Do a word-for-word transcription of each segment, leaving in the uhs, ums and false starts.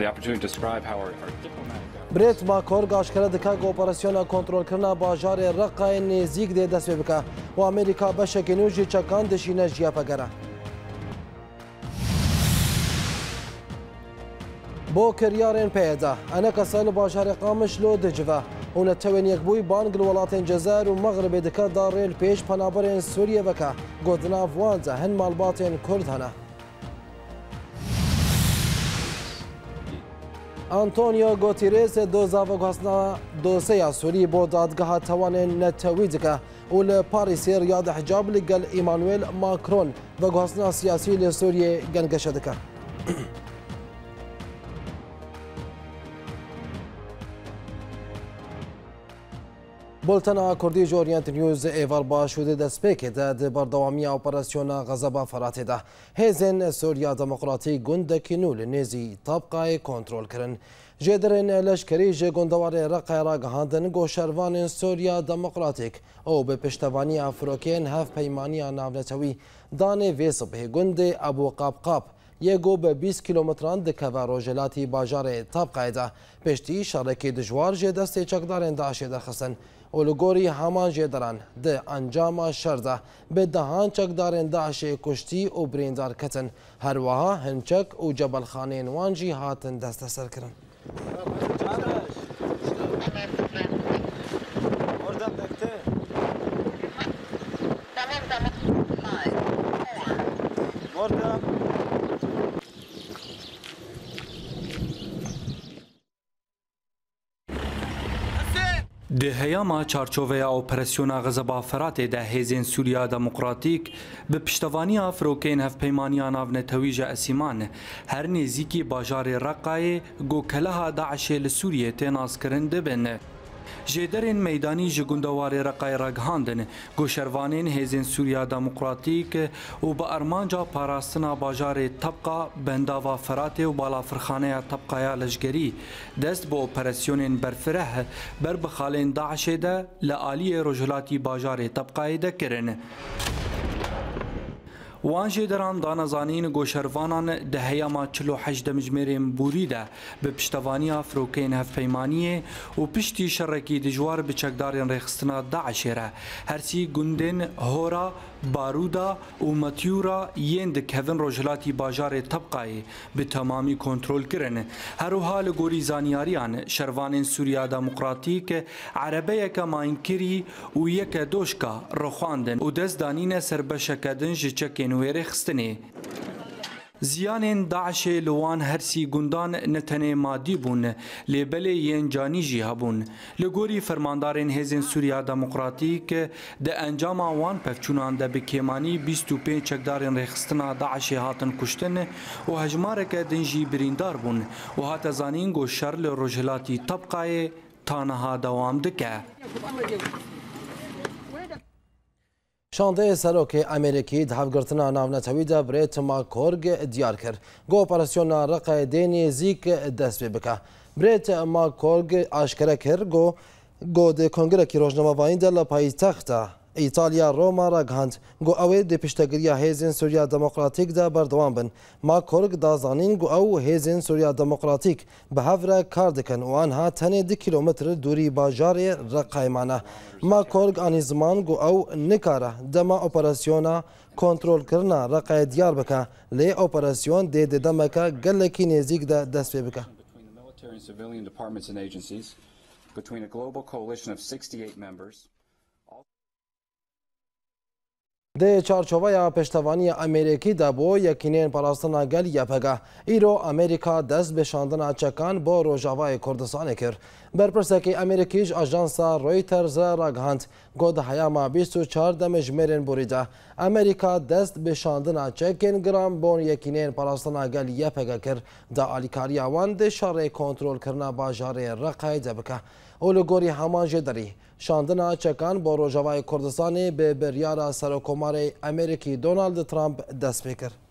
the opportunity to describe how our, our diplomatic برێت ماکۆرگ ئاشکرا دکا کە ئۆپەراسیۆنە کۆنتڕۆلکردنا باژارێ ڕقای نێزیک دێ دەست پێ بکە و ئەمریکا بەشێکی نوێژی چەکان دەشینە ژیاپەگەرە. بۆ کریارên پێدا ئەنە کەسە لە باژارێ قامشلۆ دجڤە و نەتەوێن یەکبووی بانگ لە وڵاتên جەزائیر و مەغربێ دکە دا ڕێل پێش پەنابەرên سووریە بکە گۆتنا ڤوانزە هەن ماڵباتên کورد هەنە. ئانتۆنیۆ گۆتیرێس دۆزاڤە گواستنا دۆسەیا سووری بۆ دادگەها تەوانێن نەتەوی دکە و لە پاریسێ ڕیادە حجاب لەگەڵ ئیمانوێل ماکرۆن بە گواستنا سیاسی لە سووریێ گەنگەشە دکە. بولتنا کوردی جورینت نیوز ایوار باشوده دست پێکێدا د بەردەوامیە ئۆپەراسیۆنە غەزەبە فەراتێدا هێزن سووریا دەموقراتی گوندێکی نو لە نێزی تابقای کۆنتڕۆلکردن ژێدرێن لەشکری ژێ گوندەوارێ ڕقای ڕاگەهاندن گۆشەروانên سووریا دەموقراتیک ئەو بە پشتەوانی ئەفرۆکێن هەف پەیمانیە ناونەتەوی دانێ vê sibhê gundê ئەبوقابقاب یەگۆ بە بیست کیلۆمتران دکەوە ڕۆژهەلاتی باژارێ تابقایدا پشتی شەڕێکی دژوار ژێ دەستی چەکدارên داعشê دەخستن و li gorî heman jêderan di encama şer de bi dehan çekdarên Daişê kuştî û birîndar ketin. Her wiha hinçek û cebelxaneyên wan jî hatin desteserkirin. Di heyama çarçoveya operasyona Xezeba Feratê de hêzên Sûriya Demokratîk bi piştevaniya firokên hevpeymaniya navnetewî ji Esîman her nêzîkî bajarê Reqqayê gokeleha Daişê li Sûriyê tên azkirin dibin. Jêderên meydanî ji gundewarê Reqqayê ragihandin goşervanên hêzên Sûriya Demokratîk û bi armanca parastina bajarê Tabqa bendava Feratê û balafirxaneya Tabqaya leşgerî dest bi operasyonên berfireh ber bi xalên Daişê de li aliyê rojhilatî bajarê Tabqayê de kirin. Wan jêderan danezanîn goşervanan di heyama çil û heşt demijmêrên Bûrî de bi piştevaniya firokên hevpeymaniyê û piştî şerrekî dijwar bi çekdarên rêxistina Daişê re hersî gundên Hora, Baruda û Matyûra yên dikevin rojhilatî bajarê Tabqayê bi temamî kontrol kirin. Her wiha li gorî zanyariyan şervanên Sûriya Demokratîk erebeyeke mayînkirî û yeke doşka rixwandin û dest danîne ser beşeke din ji çekên wê rêxistinê. Ziyanên Daişê li wan hersî gundan ne tenê madî bûn lêbelê yên canî jî hebûn. Li gorî fermandarên hêzên Sûriya Demokratîk di encama wan pevçûnan de bi kêmanî bîst û pênc çekdarên rêxistina Daişê hatin kuştin û hejmareke din jî birîndar bûn û hate zanîn got şer li rojhilatî Tabqayê ta niha dewam dike. شاندەیە سەرۆکێ ئەمریکی di hevgirtina navnetewî de birêt Makۆrg diyar kir got operasyona Reqqayê dê nêzik dest pê bike. Birêt Makۆrg aşkere kir got got di Kongrekî Rojnamavayîn de li paytexta İtalya Roma ragihand got ew ê di piştegiriya hêzên Sûriya Demokratîk de berdewam bin. Makۆrg da zanîn got ew hêzên Sûriya Demokratîk bi hev re kar dikin û anha tenê du kîlometr dûrî bajarê Reqqayê mane. Makۆrg anî ziman got ew nikare dema operasyona kontrolkirina Reqqayê diyar bike lê operasyon dê di demeke gelekî nêzik de dest pê bike. Dê çarçoveya piştevaniya Amerîkî de bo yekînên parastina gel yepege. Îro Amerîka dest bi şandina çekan bo Rojavayê Kurdistanê kir. Berpirsekî Amerîkî ji ajansa Reuters re ragihand got di heyama bîst û çar demijmêrên Bûrî de Amerîka dest bi şandina çekên giran bo yekînên parastina gel yepege kir da alîkariya wan di şerê kontrolkirina bajarê Reqqayê de bike. û li gorî heman jê derî şandina çekan bo Rojavayê Kurdistanê bi biryara Serokkomarê Amerîkî Donald Trump dest pê kir.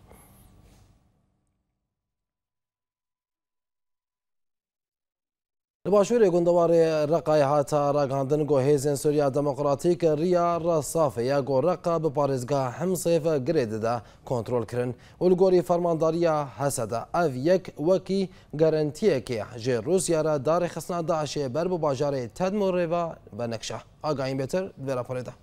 لباشوری گندوار رقای هاتا راگاندن گو هیزن سوریا دموکراتیک ریا رصافه یا گو رقا به پارزگاه همسیف گرید دا کنترول کرن ولگوری فرمانداریا حسده او یک وکی گارنتیه که جه روسیا را دار خسنا داعش بر بو باجار تدمور و بنکشه آگاهیم بهتر دویرا پریده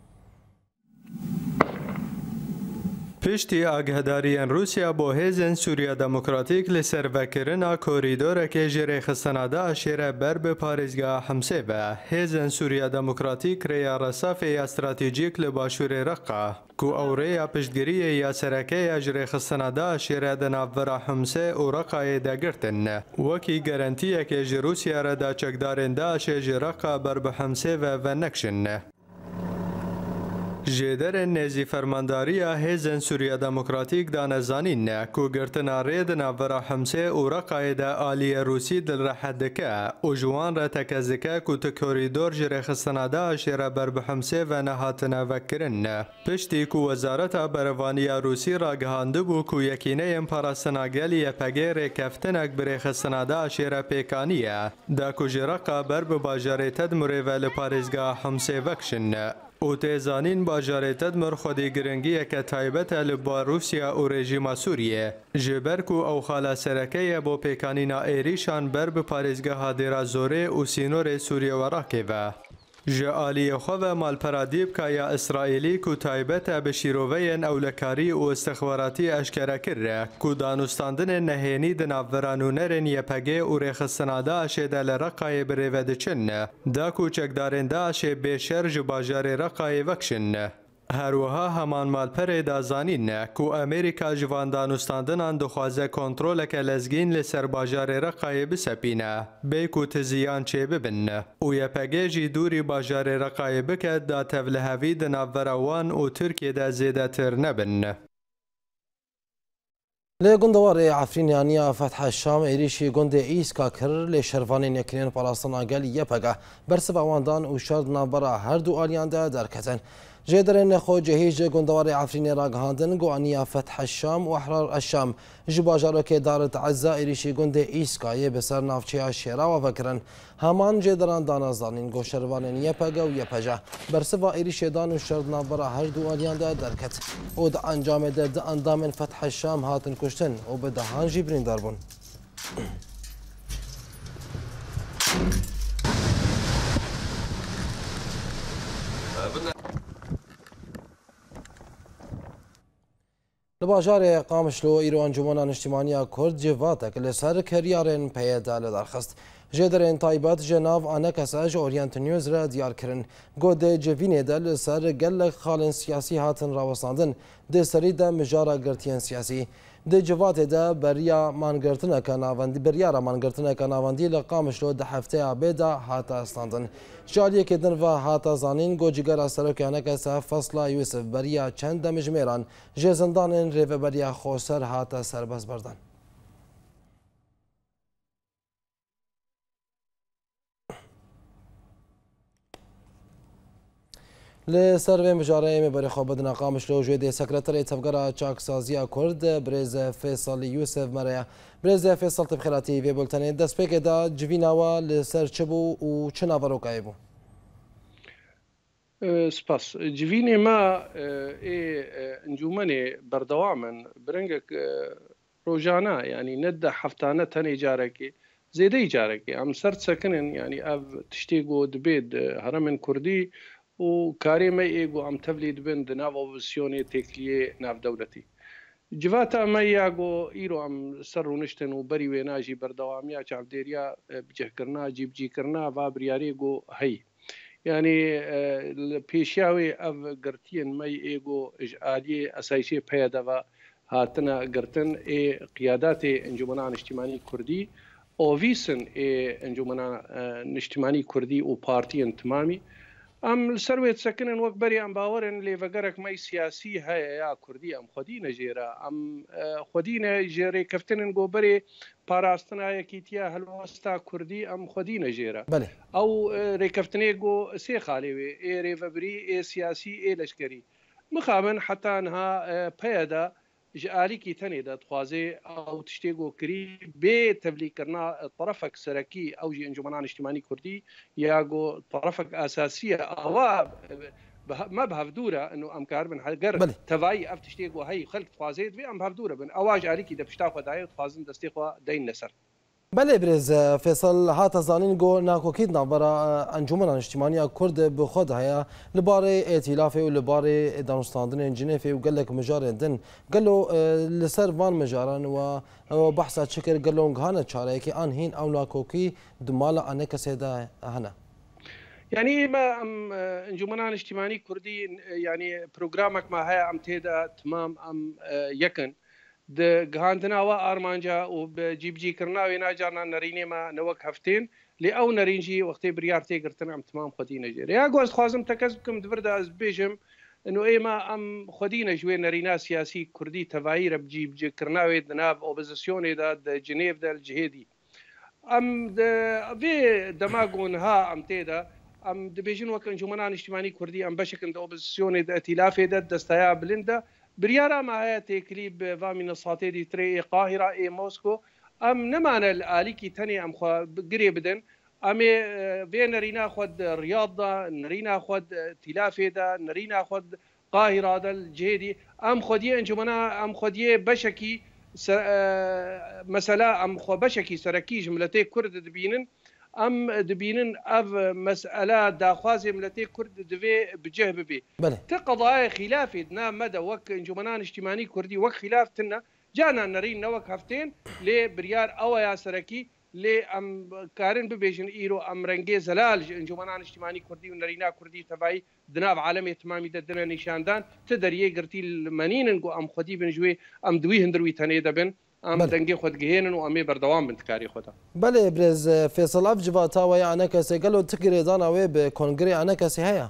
پشتی آگهداریان روسیا بو هیزن سوریا دموکراتیک لسر وکرنا کوریدور که جره خستناده اشیره بر به پارزگاه همسه به هیزن سوریا دموکراتیک ریا رصافه یا استراتیجیک لباشور رقا کو اوره یا پشتگیری یا سرکه یا جره خستناده اشیره دنابورا همسه و رقای دگرتن وکی گارنتیه که جروسیا را دا چکدارنده اشیره رقا بر به همسه و ونکشن جدر نزی فرمانداریا هیزن سوریا دموکراتیک دانزانین نه کو گرتنا رید ناورا همسه و رقای دا آلی روسی دل رحدکه و جوان را تکزکه کو تکوریدور جره خستناده اشیره بر بحمسه و نهاتنا وکرن پشتی کو وزارت بروانیا روسی را گهانده بو کو یکینه ام پاراستناگلی پگیر کفتنک بر خستناده اشیره پیکانیه دا کو جرقا بر باجار تدمره و لپارزگاه همسه وکشن او تیزانین باجار تدمر خودی گرنگی که تایبت لبا روسیا و رژیم سوریه جبرکو او خالا سرکه با پیکانینا ایریشان بر به پارزگاه دیرا زوره و سینور سوریه و راکه و جالی خواه مالپرادیب که یا اسرائیلی کو تایبت بشیروین اولکاری و استخباراتی اشکره کرده کو دانستاندن نهینی دناورانونرن یپگه و رخصناده اشه دل رقای بریود چن دا کو چکدارنده اشه بیشر جباجار رقای وکشن هروها همان مالپر دازانین کو امریکا جوان دانستاندنان دخوازه کنترول که لزگین لسر باجار رقای بسپینه بی کو تزیان چه ببن و یپگه جی دوری باجار رقای بکد دا تولهوی دناوروان و ترکیه دا زیده تر نبن لگندوار عفرینیانیا فتح الشام ایریشی گند ایسکا کر لشروان یکنین پاراستان آگل یپگه برسب واندان و شرد نابرا هر دو آلیان ده درکتن جدرن خو جهیج گندوار عفرینی راگهاندن گوانیا فتح الشام و احرار الشام جباجارو که دارت عزا ایریشی گند ایسکای بسر نافچه شیرا و فکرن همان جدران دانازدانین گو شروان یپگه و یپجه برسب ایریشی دان و شرد نابرا هر دو آلیان ده درکت او ده انجام ده ده اندام فتح الشام هاتن کشتن و به دهان جیبرین داربون لباجار قامشلو ایرو انجمن اجتماعی کرد جواتک لسر کریارن پیدا لدرخست جدرن تایبات جناو آنکساج اورینت نیوز را دیار کرن گود جوینه دل سر گل خالن سیاسی هاتن راوساندن ده سری ده مجارا گرتین سیاسی ده جوات ده بریا مانگرتنه کناوندی بریا را مانگرتنه کناوندی لقامشلو ده هفته عبیدا هاتا استاندن جالیه که دن و هاتا زانین گوجگر سرکانه کسا فصلا یوسف بریا چند مجمیران جزندان ریو بریا خوصر هاتا سرباز بردن لسر و مجاره مباری خواب بدن قامش لو جوی سکرتر تفگرا چاکسازی کرد برز فیصل یوسف مریا برز فیصل تبخیراتی وی بولتنی دست پیک دا جویناوا لسر چبو و چه ناورو کایبو سپاس جوینی ما ای انجومنی بردوامن برنگک روجانا يعني ندى حفتانة تاني جاركي زيدي جاركي ام سرت سكنن يعني اف تشتيقو دبيد هرمن كردي وكاري ما ايغو ام تفليد بند ناف اوبسيوني تكليه ناف دولتي جواتا ما ياغو ايرو ام سرو نشتن وبري ويناجي بردواميا چابديريا بجهكرنا جيب جي كرنا فابرياريغو هي يعني البيشاوي اف قرتين ما ايغو اجالي اسايشي بيدوا هاتنا قرتن اي قيادات انجمنان اجتماعي كردي او فيسن اي انجمنان اجتماعي كردي وبارتين تمامي ام سرويت سكنن وقت بري ام باورن لي فقرك ماي سياسي هيا يا كردي ام خدينا جيرا ام خدينا جيري كفتنن جو بري باراستنا يكيتيا هلوستا كردي ام خدينا جيرا بله او ريكفتني جو سي خالي اي ري فبري اي سياسي اي لشكري مخابن حتى انها بيدا ji alîkî tenê de dixwaze ew tiştê gokirî bê tevlîkirina tarafek serekî ew jî Encûmena Niştimanî Kurdî ya got tarafek asasî ye awa me bi hevdûre û em karibin heger tevayî ev tiştê got hey xelk dixwaze divê em bi hevdûre bin ewa ji alîkî de pişta xwe daye dixwazin destê xwe deyn ser. بله برز فیصل هات زانین گو ناکوکید نبرا انجمن اجتماعی کرد بخود هیا لباره ائتلاف و لباره دانستاندن جنیف و گلک مجاردن گلو لسر وان مجارن و بحث چکر گلون گهانه چاره که آن هین او ناکوکی دمال آنه کسی ده هنه يعني ما ام انجمنان اجتماعي كردي يعني برنامج ما هي ام تيدا تمام ام يكن د گهاندنا و ارمانجا و بجيب جي كرنا وينا جانا نريني ما نوك هفتين لي او نرينجي وقتي بريارتي قرتنا ام تمام خدينا جير يا غوز خوازم تكذبكم دبردا از بيجم انه اي ما ام خدينا جوي نرينا سياسي كردي تفاير بجيب جي كرنا ويدناب اوبوزيسيون دا جنيف دا الجهيدي ام د في دماغون ها ام تيدا ام دبيجن وك انجمنان اجتماعي كردي ام بشكل دا اوبوزيسيون دا ائتلاف دا دستايا بلندا بريارا ما هي تكليب فامي نصاتي دي تري قاهرة اي موسكو ام نمان الاليكي تاني ام خو قريبدن ام في نرينا خد رياضة نرينا خد تلافي دا نرينا خد قاهرة دا الجهدي ام خديه انجمنا ام خديه بشكي مسألة ام خو بشكي سركي جملتي كرد دبينن ام دبينن اف مساله داخوازي ملتي كرد دفي بجه ببي تقضايا خلافي دنا مدى وك انجمنان اجتماعي كردي وك خلاف تنا جانا نرين نوك هفتين لي بريار او يا سركي لي ام كارن ببيجن ايرو ام رنجي زلال انجمنان اجتماعي كردي ونرينا كردي تبعي دنا عالمي تمامي دنا نشاندان تدري قرتي المنين نقو ام خدي بنجوي ام دوي هندروي تاني دبن ام دنگی خود گهینن و امی بردوام بنتکاری خدا. بله برز فیصل اف جواتا و یا کسی گلو تکری دانا و به کنگره کسی هیا.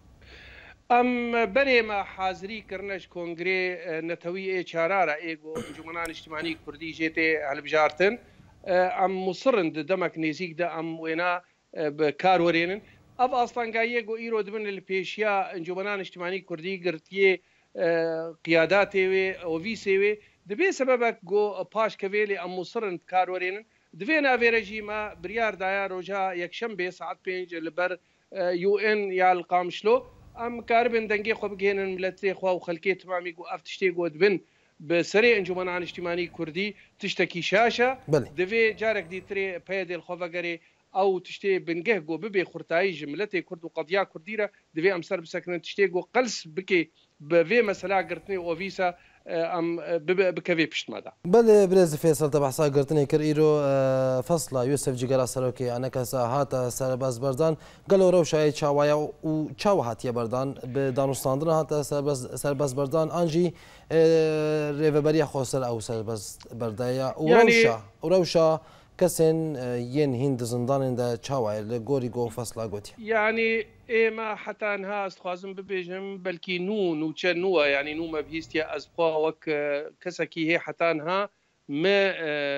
ام بنی ما حاضری کرنش کنگره نتوی چارارا ایگو انجمنان اجتماعی کردی جیتی هلبجارتن ام مصرند دمک نزیک ده ام وینا بکار ورینن. اف اصلا گایه گو ایرو دبن الپیشیا انجمنان اجتماعی کردی گرتیه قیاداتی و اویسی و دبي سببك جو باش كفيلي ام مصرن كارورين دفينا فيرجي ما بريار دايا روجا يكشنبه ساعات بينج لبر يو ان يا القامشلو ام كاربن دنگي خو بگهن ملتي خو وخلكي تمامي جو افتشتي جو دبن بسري انجمنان اجتماعي كردي تشتكي شاشه دفي جارك دي تري بيدل خوفغري او تشتي بنگه جو ببي خرتاي جملتي كرد وقضيه كرديره دفي ام سر بسكن تشتي جو قلس بكي بفي مساله قرتني اوفيسا ام بكفي بشت ماذا بل برز فيصل تبع سا قرتني كريرو فصله يوسف جيجرا سروكي انا كسا هاتا سرباز بردان قالوا روشاي تشاوايا و تشاوهات يا بردان بدانستاندن هاتا سرباز سرباز بردان انجي ريفبريا خوسر او سرباز بردايا وروشا وروشا كسن ين هند زندان دا تشاواي لغوري جو فصله قوتي يعني اما حتى انها استخوازم ببيجم بلكي نو نو تشنوا يعني نو ما بيستيا ازبقوا وك كسكي هي حتى انها ما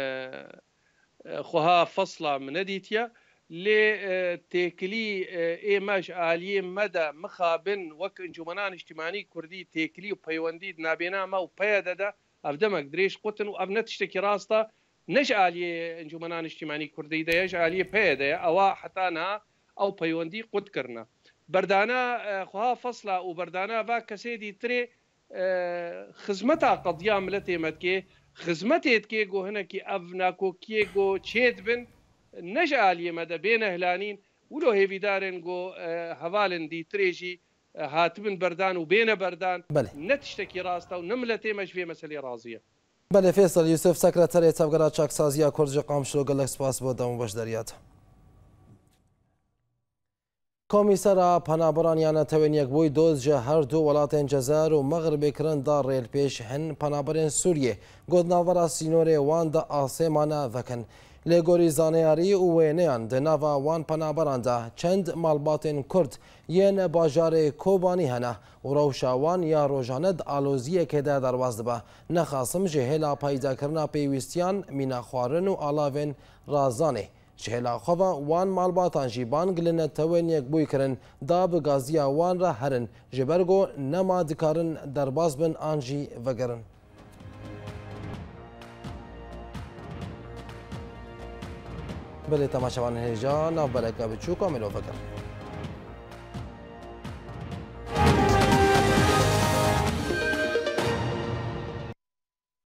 خوها فصله من ديتيا لتكلي ايماج اليه مدى مخابن وك انجمنان اجتماعي كردي تكلي وبيوندي نابينا ما وبيددا افدمك دريش قطن وابنت تشتكي راستا نش اليه انجمنان اجتماعي كردي دا يج اليه بيدا او حتى انها او بيوندي قد كرنا بردانا خوها فصله وبردانا با كسيدي تري خدمتها قضيه ملتي متكي خدمتي تكي جو هنا كي افناكو كي جو تشيد بن نجاليه مدى بين اهلانين ولو هيفي دارن جو هوالن دي تريجي هاتبن بردان وبين بردان بله. نتشتكي راستا ونملتي مش في مسألة راضيه. بله فيصل يوسف سكرتاري تبقرا تشاك سازيا كورجي قامشلو قال سپاس بۆ دەموبەشداریات. کۆمیسەرە پەنابەرانیانە تەوێن یەکبووی دۆزجە هەردوو وڵاتên جەزائیر و مەغربێکردندا ڕێلپێش هەن پەنابەرên سووریێ گۆدناوەرە سینۆرێ واندا ئاسێمانە دەکەن. لێگۆری زانیاری و وێنەیان دناوە وان پەنابەراندا چەند ماڵباتên کورد یەن باژارێ کۆبانی هەنە و ڕەوشاوان یا ڕۆژانەت ئالۆزیەکێدا دەرواز دەبە نەخاسم ji hêla peydaکirina pêwîstiyan mîna xwarin û alavên razanê. Ji hêla xwe ve wan malbatan jî bang li netewên yekbûykirin da bi gaziya wan re herin ji ber got nema dikarin derbas bin an jî vegerin. بله تماشاوان هێژان ناوبەرەکە بچوو کۆملۆ بەگەڕ